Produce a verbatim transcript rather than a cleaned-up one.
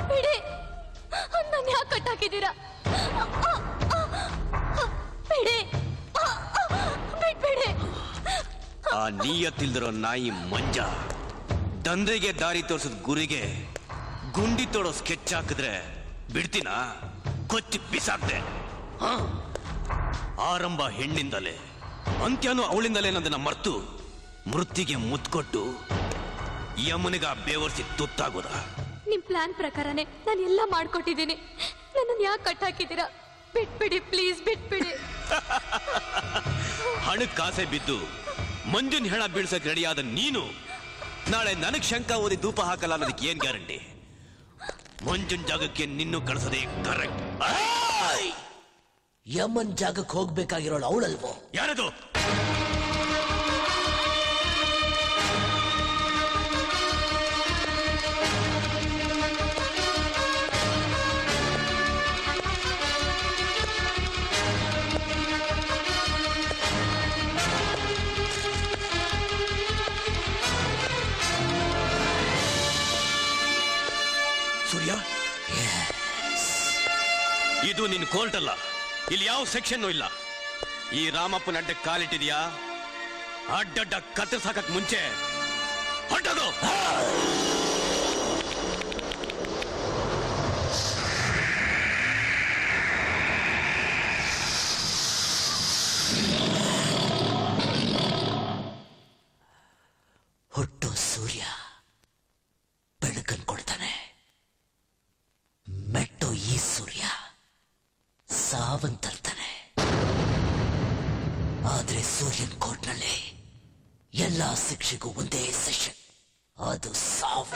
ಬಿಡಿ, ನನ್ನ ಯಾಕೆ ಕಟ್ಟಾಕಿದ್ದೀರಾ? ಬಿಡಿ, ಬಿಟ್ಬಿಡಿ. ಆ ನೀಯತ್ತಿಲ್ದಿರೋ ನಾಯಿ ಮಂಜ ದಂಧೆಗೆ ದಾರಿ ತೋರಿಸಿದ ಗುರಿಗೆ ಗುಂಡಿ ತೋಡೋ ಸ್ಕೆಚ್ ಹಾಕಿದ್ರೆ ಬಿಡ್ತೀನಾ? ಕೊಚ್ಚಿ ಬಿಸಾಕ್ದೆ. ಆರಂಭ ಹೆಣ್ಣಿಂದಲೇ, ಅಂತ್ಯನೂ ಅವಳಿಂದಲೇ ನಂದನ್ನ ಮರ್ತು ಮೃತ್ತಿಗೆ ಮುತ್ಕೊಟ್ಟು ಯಮನಿಗ ಬೇವರ್ಸಿ ತುತ್ತಾಗೋದ. ನಿಮ್ ಪ್ಲಾನ್ ಪ್ರಕಾರನೇ ನಾನು ಎಲ್ಲ ಮಾಡ್ಕೊಟ್ಟಿದ್ದೀನಿ. ನನ್ನನ್ನು ಯಾಕೆ ಕಟ್ಟಾಕಿದ್ದೀರಾ? ಬಿಟ್ಬಿಡಿ ಪ್ಲೀಸ್, ಬಿಟ್ಬಿಡಿ. ಹಣಕ್ಕೆ ಕಾಸೆ ಬಿದ್ದು ಮಂಜುನ್ ಹೆಣ ಬೀಳ್ಸಕ್ ರೆಡಿಯಾದ ನೀನು ನಾಳೆ ನನಗ್ ಶಂಕ ಓದಿ ಧೂಪ ಹಾಕಲ್ಲ ಅನ್ನೋದಕ್ಕೆ ಏನ್ ಗ್ಯಾರಂಟಿ? ಮಂಜುನ್ ಜಾಗಕ್ಕೆ ನಿನ್ನೂ ಕಳಿಸೋದೇ ಕರೆಕ್ಟ್. ಯಮನ್ ಜಾಗಕ್ಕೆ ಹೋಗ್ಬೇಕಾಗಿರೋಳು ಅವಳಲ್ವೋ? ಯಾರದು? ಸೂರ್ಯ, ಇದು ನಿನ್ ಕೋರ್ಟ್ ಅಲ್ಲ. ಇಲ್ಲಿ ಯಾವ ಸೆಕ್ಷನ್ ಇಲ್ಲ. ಈ ರಾಮಪ್ಪನ ಅಡ್ಡ ಕಾಲಿಟ್ಟಿದ್ಯಾ? ಅಡ್ಡಡ್ಡ ಕತ್ತರಿಸಾಕಕ್ ಮುಂಚೆ ಹೊರಟೋಗು. ಹುಟ್ಟು ಸೂರ್ಯ ಬೆಳಕನ್ ಕೊಡ್ತಾನೆ, ಮೆಟ್ಟು ಈ ಸೂರ್ಯ ಸಾವನ್ ತರ್ತಾನೆ. ಆದ್ರೆ ಸೂರ್ಯನ್ ಕೋರ್ಟ್ನಲ್ಲಿ ಎಲ್ಲಾ ಶಿಕ್ಷೆಗೂ ಒಂದೇ ಸೆಷನ್, ಅದು ಸಾವು.